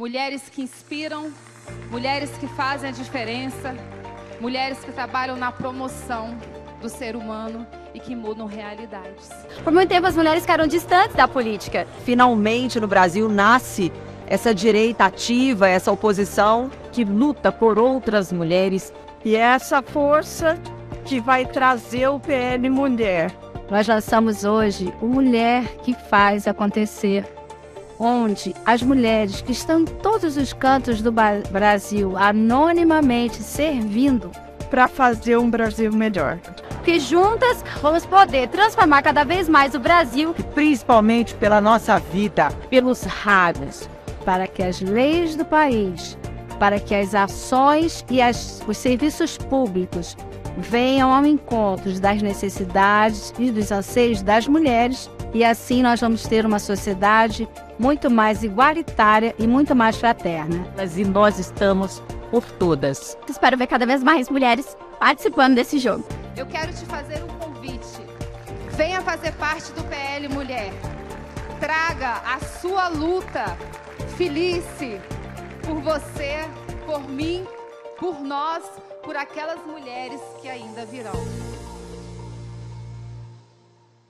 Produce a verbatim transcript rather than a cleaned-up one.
mulheres que inspiram, mulheres que fazem a diferença, mulheres que trabalham na promoção do ser humano e que mudam realidades. Por muito tempo as mulheres ficaram distantes da política. Finalmente no Brasil nasce essa direita ativa, essa oposição que luta por outras mulheres. E é essa força que vai trazer o P L Mulher. Nós lançamos hoje o Mulher que Faz Acontecer, onde as mulheres que estão em todos os cantos do Brasil anonimamente servindo para fazer um Brasil melhor. Que juntas vamos poder transformar cada vez mais o Brasil, e principalmente pela nossa vida, pelos rádios, para que as leis do país, para que as ações e as, os serviços públicos venham ao encontro das necessidades e dos anseios das mulheres, e assim nós vamos ter uma sociedade muito mais igualitária e muito mais fraterna. E nós estamos por todas. Espero ver cada vez mais mulheres participando desse jogo. Eu quero te fazer um convite. Venha fazer parte do P L Mulher. Traga a sua luta. Felice por você, por mim, por nós, por aquelas mulheres que ainda virão.